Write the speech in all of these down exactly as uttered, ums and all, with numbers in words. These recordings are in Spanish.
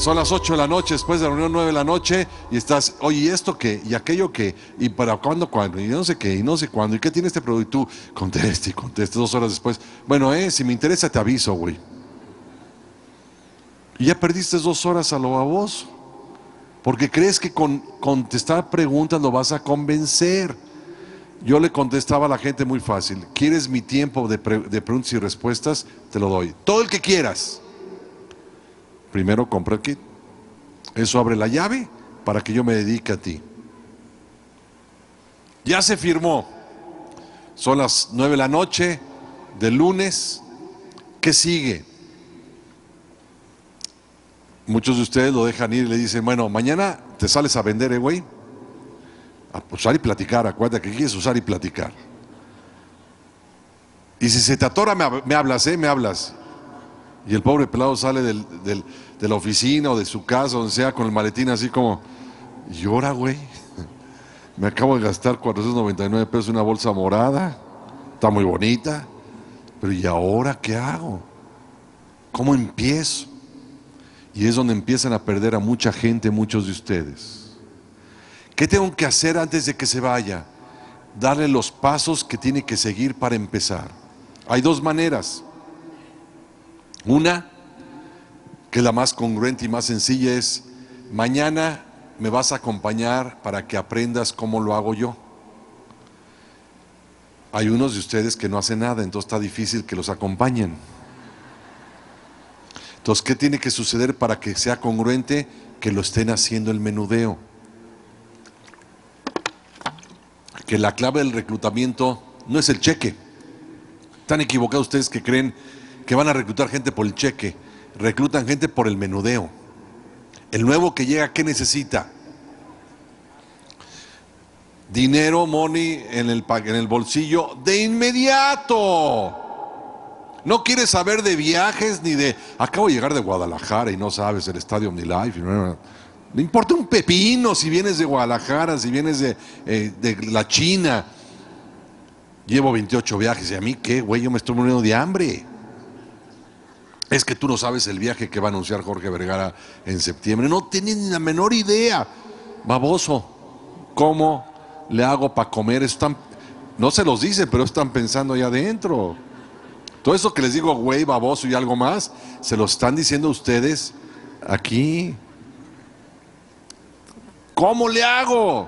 Son las ocho de la noche, después de la reunión nueve de la noche, y estás, oye, ¿y esto qué? ¿Y aquello qué? ¿Y para cuándo, cuándo? Y no sé qué, y no sé cuándo. ¿Y qué tiene este producto? Y tú, conteste y conteste dos horas después. Bueno, eh, si me interesa te aviso, güey. Y ya perdiste dos horas a lo baboso. Porque crees que con contestar preguntas lo vas a convencer. Yo le contestaba a la gente muy fácil. ¿Quieres mi tiempo de, pre de preguntas y respuestas? Te lo doy. Todo el que quieras. Primero compra el kit. Eso abre la llave para que yo me dedique a ti. Ya se firmó. Son las nueve de la noche del lunes. ¿Qué sigue? Muchos de ustedes lo dejan ir y le dicen, bueno, mañana te sales a vender, eh, güey. A usar y platicar, acuérdate que quieres usar y platicar. Y si se te atora, me, me hablas, eh, me hablas. Y el pobre pelado sale del, del, de la oficina o de su casa, donde sea, con el maletín así como, llora, güey. Me acabo de gastar cuatrocientos noventa y nueve pesos en una bolsa morada. Está muy bonita. Pero ¿y ahora qué hago? ¿Cómo empiezo? Y es donde empiezan a perder a mucha gente, muchos de ustedes. ¿Qué tengo que hacer antes de que se vaya? Darle los pasos que tiene que seguir para empezar. Hay dos maneras. Una, que es la más congruente y más sencilla, es: mañana me vas a acompañar para que aprendas cómo lo hago yo. Hay unos de ustedes que no hacen nada, entonces está difícil que los acompañen. Entonces, ¿qué tiene que suceder para que sea congruente? Que lo estén haciendo el menudeo. Que la clave del reclutamiento no es el cheque. Están equivocados ustedes que creen que van a reclutar gente por el cheque. Reclutan gente por el menudeo. El nuevo que llega, ¿qué necesita? Dinero, money en el, en el bolsillo de inmediato. No quieres saber de viajes ni de, acabo de llegar de Guadalajara y no sabes el estadio OmniLife. No, no importa un pepino si vienes de Guadalajara, si vienes de, eh, de la China. Llevo veintiocho viajes, ¿y a mí qué, güey? Yo me estoy muriendo de hambre. Es que tú no sabes el viaje que va a anunciar Jorge Vergara en septiembre. No tienes ni la menor idea, baboso. ¿Cómo le hago para comer? Están, no se los dicen, pero están pensando allá adentro. Todo eso que les digo, güey, baboso y algo más, se lo están diciendo ustedes aquí. ¿Cómo le hago?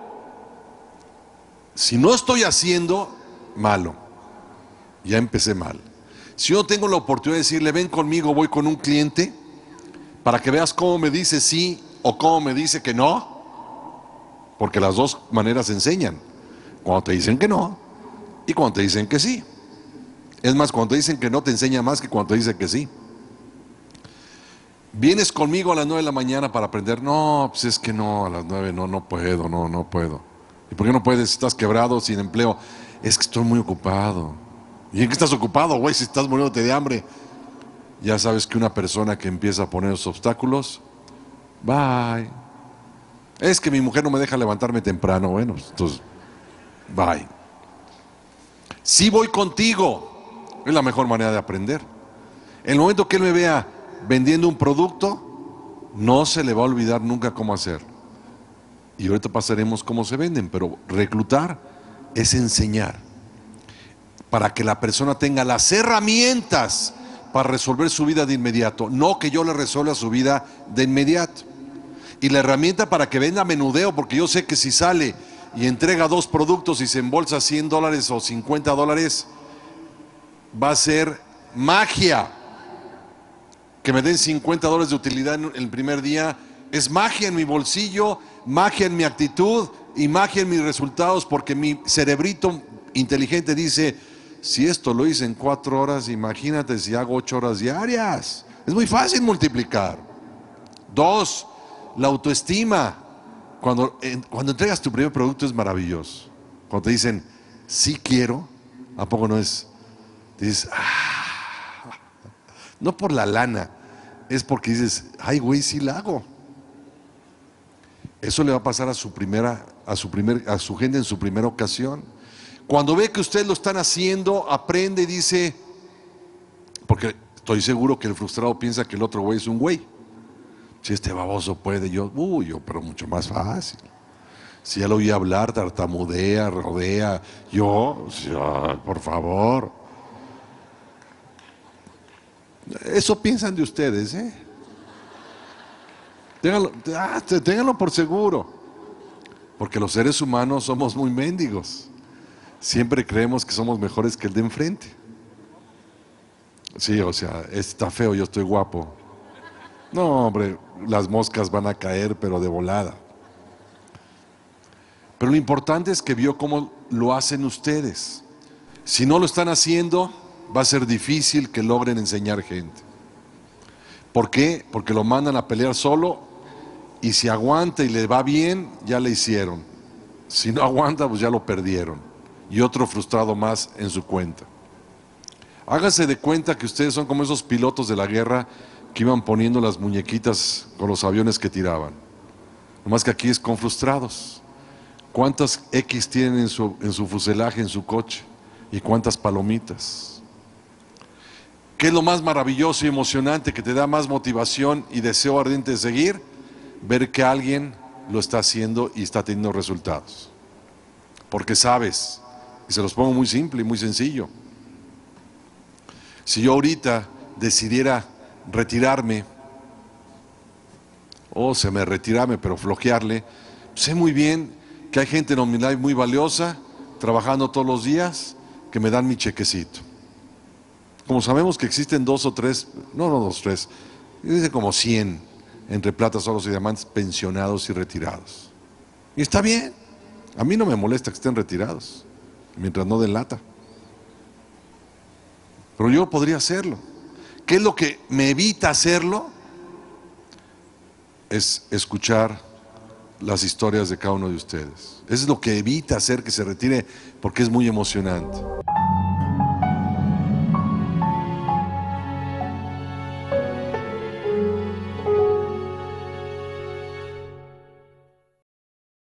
Si no estoy haciendo, malo. Ya empecé mal. Si yo tengo la oportunidad de decirle, ven conmigo, voy con un cliente, para que veas cómo me dice sí o cómo me dice que no, porque las dos maneras enseñan. Cuando te dicen que no y cuando te dicen que sí. Es más, cuando te dicen que no te enseña más que cuando te dicen que sí. ¿Vienes conmigo a las nueve de la mañana para aprender? No, pues es que no, a las nueve no, no puedo, no, no puedo. ¿Y por qué no puedes? Estás quebrado, sin empleo. Es que estoy muy ocupado. ¿Y en qué estás ocupado, güey? Si estás muriéndote de hambre. Ya sabes que una persona que empieza a poner los obstáculos, bye. Es que mi mujer no me deja levantarme temprano. Bueno, pues, entonces, bye. Si voy contigo, es la mejor manera de aprender. En el momento que él me vea vendiendo un producto, no se le va a olvidar nunca cómo hacer. Y ahorita pasaremos cómo se venden, pero reclutar es enseñar. Para que la persona tenga las herramientas para resolver su vida de inmediato, no que yo le resuelva su vida de inmediato. Y la herramienta para que venda menudeo, porque yo sé que si sale y entrega dos productos y se embolsa cien dólares o cincuenta dólares, va a ser magia. Que me den cincuenta dólares de utilidad en el primer día, es magia en mi bolsillo, magia en mi actitud y magia en mis resultados, porque mi cerebrito inteligente dice, si esto lo hice en cuatro horas, imagínate si hago ocho horas diarias. Es muy fácil multiplicar. Dos, la autoestima. Cuando, cuando entregas tu primer producto es maravilloso. Cuando te dicen, sí quiero, ¿a poco no es? Dices, ah, no por la lana, es porque dices, ay güey, sí la hago. Eso le va a pasar a su primera, a su primer, a su gente en su primera ocasión. Cuando ve que ustedes lo están haciendo, aprende y dice, porque estoy seguro que el frustrado piensa que el otro güey es un güey. Si este baboso puede, yo, uy, yo, pero mucho más fácil. Si ya lo oí hablar, tartamudea, rodea, yo, yo, por favor. Eso piensan de ustedes, ¿eh? Ténganlo, ah, ténganlo por seguro. Porque los seres humanos somos muy mendigos. Siempre creemos que somos mejores que el de enfrente. Sí, o sea, está feo, yo estoy guapo. No, hombre, las moscas van a caer, pero de volada. Pero lo importante es que vio cómo lo hacen ustedes. Si no lo están haciendo, va a ser difícil que logren enseñar gente. ¿Por qué? Porque lo mandan a pelear solo y si aguanta y le va bien, ya le hicieron. Si no aguanta, pues ya lo perdieron. Y otro frustrado más en su cuenta. Háganse de cuenta que ustedes son como esos pilotos de la guerra que iban poniendo las muñequitas con los aviones que tiraban. Nomás que aquí es con frustrados. ¿Cuántas X tienen en su, en su fuselaje, en su coche? ¿Y cuántas palomitas? ¿Qué es lo más maravilloso y emocionante que te da más motivación y deseo ardiente de seguir? Ver que alguien lo está haciendo y está teniendo resultados. Porque sabes, y se los pongo muy simple y muy sencillo. Si yo ahorita decidiera retirarme, o se me retirarme, pero flojearle, sé muy bien que hay gente en mi life muy valiosa, trabajando todos los días, que me dan mi chequecito. Como sabemos que existen dos o tres, no, no dos, tres, dice como cien entre platas, oros y diamantes pensionados y retirados. Y está bien, a mí no me molesta que estén retirados, mientras no den lata. Pero yo podría hacerlo. ¿Qué es lo que me evita hacerlo? Es escuchar las historias de cada uno de ustedes. Eso es lo que evita hacer que se retire, porque es muy emocionante.